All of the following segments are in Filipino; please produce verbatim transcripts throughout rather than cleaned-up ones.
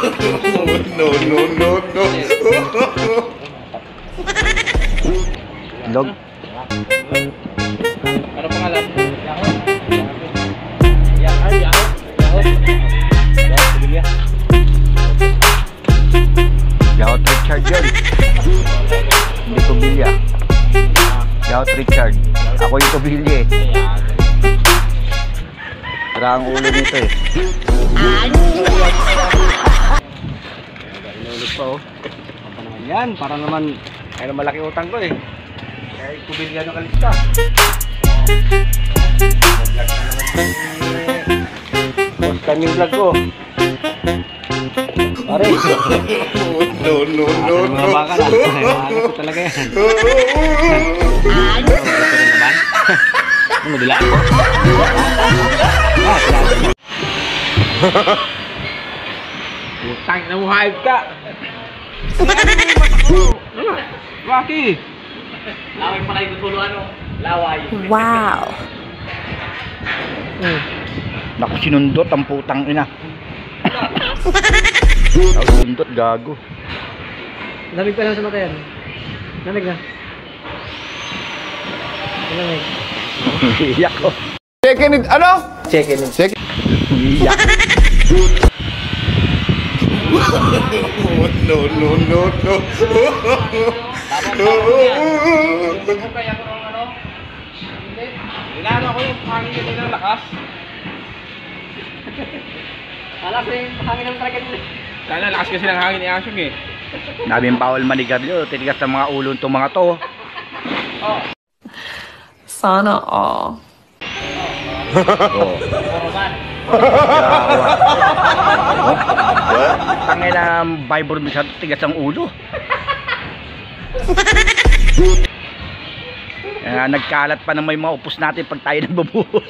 No, no, no, no. Log. Ano pangalan? Yahoo. Ay, Yahoo. Yahoo. Yahoo, Kubilya. Yahoo Richard yun. Hindi Kubilya. Yahoo Richard. Ako yung Kubilya eh. Tara ang ulo nito eh. Inulit pa oh. Yan, para naman kaya malaki utang ko eh. Kaya Kubilya ng kalista. Boss time yung vlog ko. Pare. No, no, no, Mga no. baka na. Mga ko talaga yan. Ano? Ito rin naman. Ano, dila ako? Utang na mo hayop ka. Ano? Waki. Laway pala yung gutulo ano? Laway. Wow. Hmm. Naku, sinundot ang putang ina. Ako sinundot, gago. Lamig pa lang sa mata yan. Lamig na. Lamig. Iyak ko. Second it, ano? Second. Second. Iyak. No, no, no, no. Kaya ko ng ano? Inano ko yung hangin nito ng lakas. Alas eh, hangin ng talaga nila. Sana lakas kasi ng hangin ni Asyong eh. Nabing bawal manigarilyo. Titigas ng mga ulo itong mga to. Oh. Sana all. Oh. Tangay na Bible masyado tigas ang ulo. Uh, nagkalat pa ng may mga upos natin pag tayo nagbabuhos.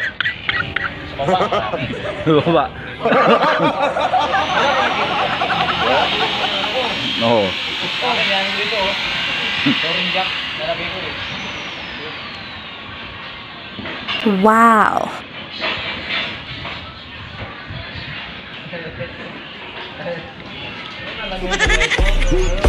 Baba. No. Wow. Ano